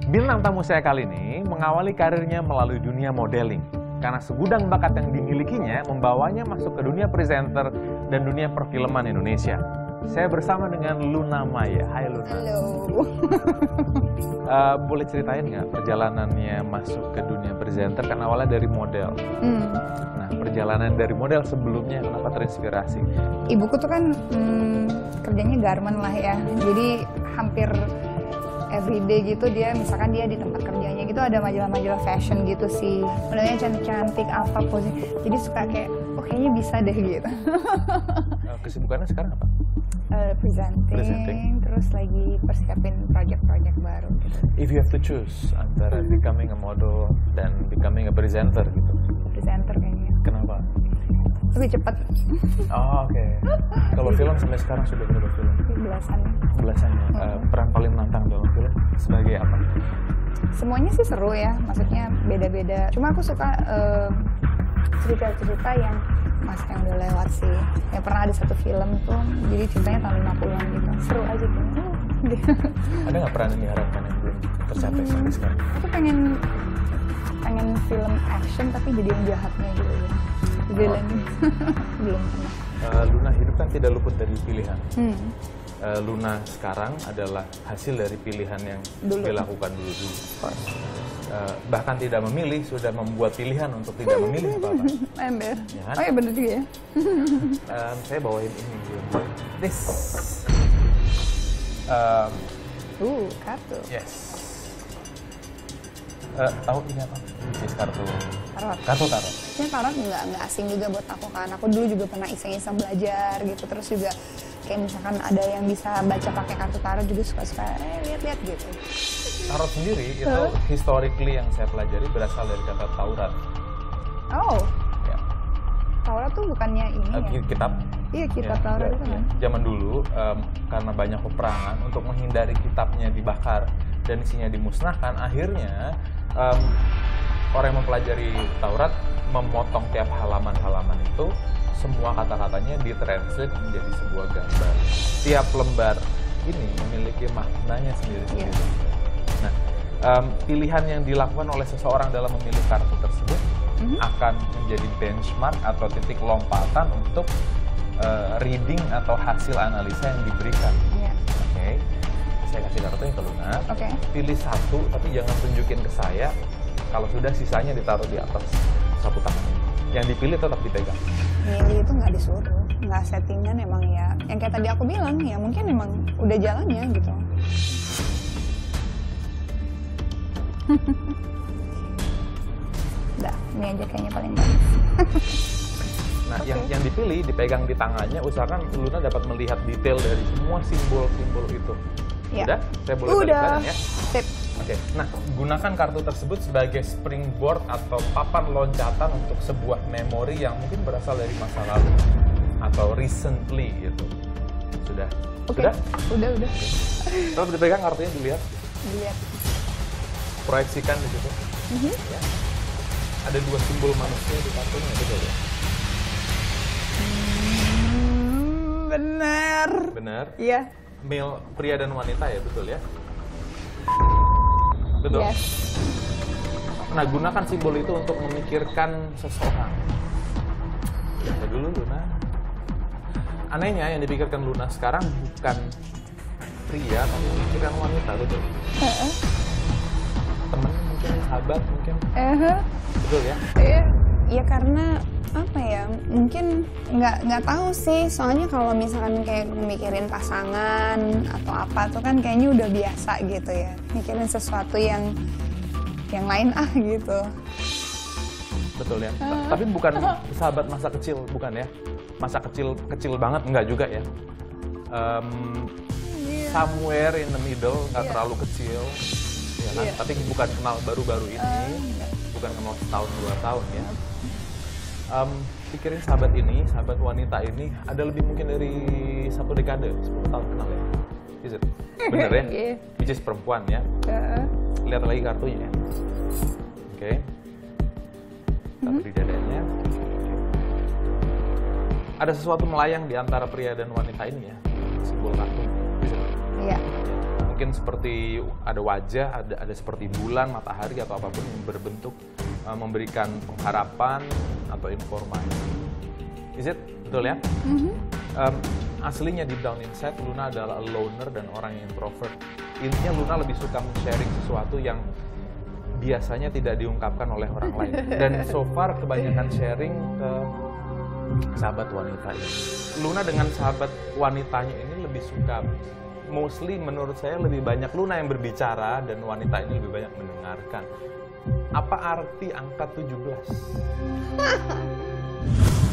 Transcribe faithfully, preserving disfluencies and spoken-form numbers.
Bintang tamu saya kali ini mengawali karirnya melalui dunia modeling. Karena segudang bakat yang dimilikinya membawanya masuk ke dunia presenter dan dunia perfilman Indonesia. Saya bersama dengan Luna Maya. Hai Luna. Halo. uh, boleh ceritain nggak perjalanannya masuk ke dunia presenter? Kan awalnya dari model. Hmm. Nah, perjalanan dari model sebelumnya kenapa terinspirasi? Ibuku tuh kan hmm, kerjanya garment lah ya. Jadi hampir everyday gitu dia, misalkan dia di tempat kerjanya gitu ada majalah-majalah fashion gitu sih. Modelnya cantik-cantik apa posisi. Jadi suka kayak, oh kayaknya bisa deh gitu. Kesibukannya sekarang apa? Uh, presenting, Presenting, terus lagi persiapin project-project baru gitu. If you have to choose antara becoming a model dan becoming a presenter gitu. Presenter kayaknya. Kenapa? Lebih cepat. Oh, oke. Okay. Kalau film sampai sekarang sudah berapa film? Belasan. Belasan ya. Uh, peran paling menantang dalam film sebagai apa? Semuanya sih seru ya, maksudnya beda-beda. Cuma aku suka uh, cerita-cerita yang masa yang udah lewat sih. Ya pernah ada satu film tuh, jadi ceritanya tahun lima puluhan gitu. Seru aja tuh. Ada nggak peran yang diharapkan yang belum tercapai hmm, sampai sekarang? Aku pengen pengen film action tapi jadi yang jahatnya gitu ya. Villain. Oh. Belum pernah. Uh, Luna hidup kan tidak luput dari pilihan. Hmm. Uh, Luna sekarang adalah hasil dari pilihan yang dulu. dilakukan dulu. Uh, bahkan tidak memilih, sudah membuat pilihan untuk tidak memilih apa-apa. Ember. Ya kan? Oh ya bener juga ya. um, saya bawain ini. This. Um, uh, kartu. yes. Uh, tahu ini apa? This kartu. Tarot. Kartu tarot. Ini tarot nggak nggak asing juga buat aku kan. Aku dulu juga pernah iseng-iseng belajar gitu. Terus juga kayak misalkan ada yang bisa baca pakai kartu tarot juga suka-suka eh lihat-lihat gitu. Tarot sendiri itu huh? historically yang saya pelajari berasal dari kata Taurat. Oh. Ya. Taurat tuh bukannya ini uh, ya? Kitab. Iya kitab ya, Taurat ya, itu kan. Zaman dulu um, karena banyak peperangan untuk menghindari kitabnya dibakar dan isinya dimusnahkan, akhirnya um, orang yang mempelajari Taurat memotong tiap halaman-halaman itu, semua kata-katanya ditranslate menjadi sebuah gambar. Tiap lembar ini memiliki maknanya sendiri-sendiri. Yeah. Nah, um, pilihan yang dilakukan oleh seseorang dalam memilih kartu tersebut mm-hmm. akan menjadi benchmark atau titik lompatan untuk uh, reading atau hasil analisa yang diberikan. Yeah. Oke, okay. Saya kasih kartunya ke Luna. Okay. Pilih satu, tapi jangan tunjukin ke saya. Kalau sudah sisanya ditaruh di atas sapu tangan. Yang dipilih tetap dipegang. Milih itu nggak disuruh, nggak settingan emang ya. Yang kayak tadi aku bilang ya mungkin emang udah jalannya gitu. Udah, ini aja kayaknya paling bagus. Nah, okay. yang yang dipilih dipegang di tangannya, usahakan Luna dapat melihat detail dari semua simbol-simbol itu. Ya. Udah? Saya boleh Udah. balik ya? Sip. Oke, okay. Nah, gunakan kartu tersebut sebagai springboard atau papan loncatan untuk sebuah memori yang mungkin berasal dari masa lalu atau recently gitu. Sudah? Oke. Okay. Sudah? Udah, udah. Coba dipegang kartunya, dilihat. Dilihat. Proyeksikan di situ. Mm-hmm. Ya. Ada dua simbol manusia di kartunya, betul ya? Hmm, benar. Benar? Iya. Male, pria dan wanita ya, betul ya? Betul? Yes. Nah, gunakan simbol itu untuk memikirkan seseorang. Lihat dulu, Luna. Anehnya, yang dipikirkan Luna sekarang bukan pria, tapi memikirkan wanita, betul? Uh-uh. Temen mungkin, sahabat mungkin. Uh-huh. Betul ya? Iya. Iya karena apa ya? Mungkin nggak nggak tahu sih. Soalnya kalau misalkan kayak mikirin pasangan atau apa tuh kan kayaknya udah biasa gitu ya. Mikirin sesuatu yang yang lain ah gitu. Betul ya. Uh. Tapi bukan sahabat masa kecil, bukan ya? Masa kecil kecil banget enggak juga ya? Um, yeah. Somewhere in the middle, nggak yeah. terlalu kecil. Ya kan? Yeah. Tapi bukan kenal baru-baru ini, uh, bukan kenal setahun dua tahun ya. Um, pikirin sahabat ini, sahabat wanita ini ada lebih mungkin dari satu dekade, sepuluh tahun kenal ya. Is it? Bener ya? Yeah. Which is perempuan ya. Uh. Lihat lagi kartunya ya. Oke. Okay. Taruh di dadanya. Ada sesuatu melayang di antara pria dan wanita ini ya. Simbol kartu. Is it? Iya. Yeah. mungkin seperti ada wajah, ada ada seperti bulan, matahari atau apapun yang berbentuk uh, memberikan pengharapan atau informasi. Is it? Betul ya? Mhm. Um, aslinya di down inside Luna adalah a loner dan orang yang introvert. Intinya Luna lebih suka men-sharing sesuatu yang biasanya tidak diungkapkan oleh orang lain. Dan so far kebanyakan sharing ke sahabat wanita ini. Luna dengan sahabat wanitanya ini lebih suka, mostly menurut saya lebih banyak Luna yang berbicara dan wanita ini lebih banyak mendengarkan. Apa arti angka tujuh belas?